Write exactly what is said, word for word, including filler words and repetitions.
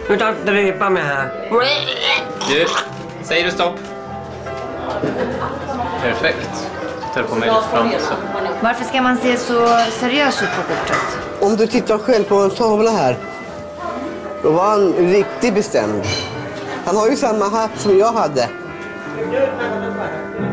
Nu tar inte repa mig här. Du, säger du stopp? Perfekt. Tar på mig lite framåt så. Varför ska man se så seriös ut på kortet? Om du tittar själv på en tavla här. Då var han riktigt bestämd. Han har ju samma hatt som jag hade.